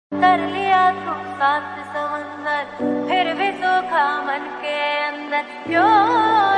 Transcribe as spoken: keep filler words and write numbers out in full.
कर लिया तू सात समंदर, फिर भी सूखा मन के अंदर क्यों